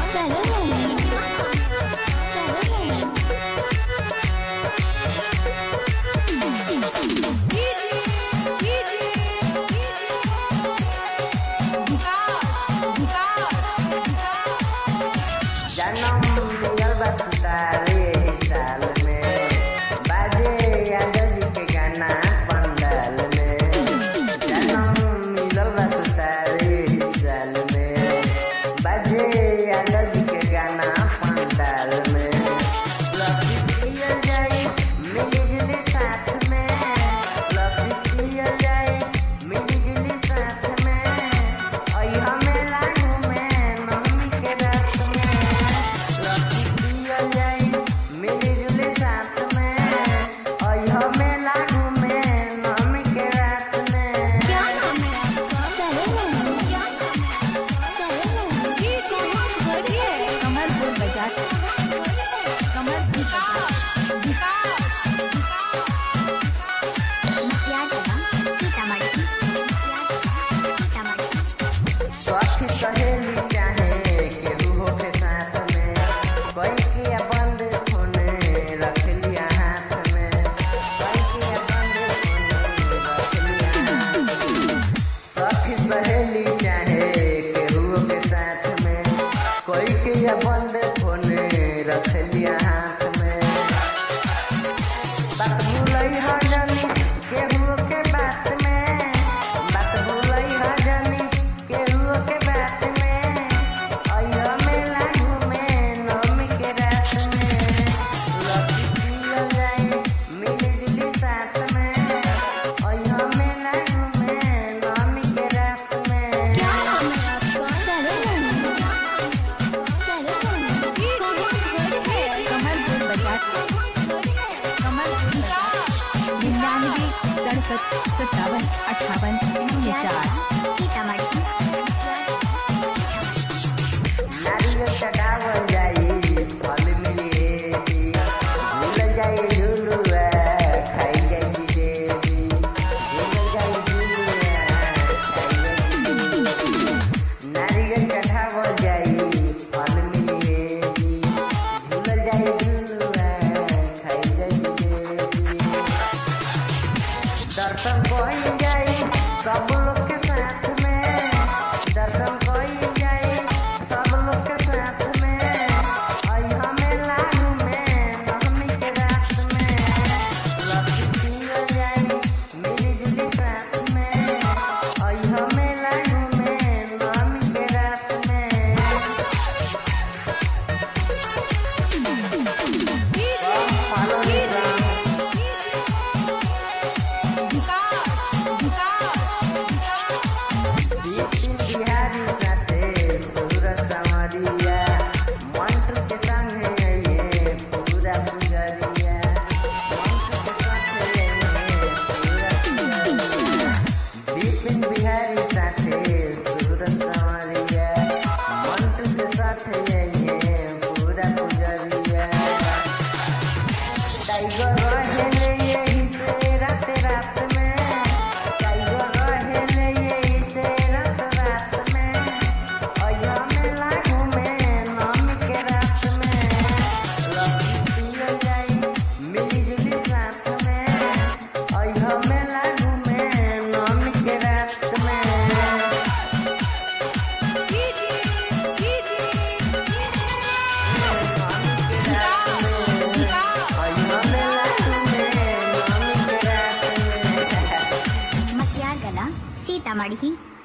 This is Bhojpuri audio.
बंद फोन रख लिया हाथ में। बात भूलई ह जानी केहू के बात में, बात भूलई ह जानी केहू के बात में। अइहा मेला घूमे नवमी के रात में, लस्सी पियल जाई मिली जुली साथ में। अइहा मेला घूमे नवमी के रात में। क्या नाम है आपका? कमल 97 57 नारियल चढ़ावल जाई फल मिलेगी, भूल जाई झुलुआ खाई जाई जिलेबी। भूल जाई झुलुआ खाई जाई जिलेबी। नारियल चढ़ावल जाई फल मिलेगी, भूल जाई झुलुआ खाई जाई जिलेबी। दर्शन कोई जाई सब लोग के साथ में, दर्शन कोई जाई सब लोग के साथ में। अइहा मेला घूमे नवमी के रात में, लस्सी पियल जाई मिली जुली साथ में। अइहा मेला घूमे नवमी के रात में। फॉलो बिहारी साथे सूरज संवरिया, मंत्र के संग आइए पूरा पुजरिया। मंत्र के साथ आइए पूरा पुजरिया। बिपिन बिहारी साथे सूरज संवरिया, मंत्र के साथ आइए पूरा पुजरिया। टाइगर रहे यही से रात रात में, टाइगर रहे यही से रात रात में। अइहा मेला घूमे नवमी के रात में, लस्सी पियल जाई मिली जुली साथ में। अइहा मेला घूमे नवमी के रात में। सीतामढ़ी।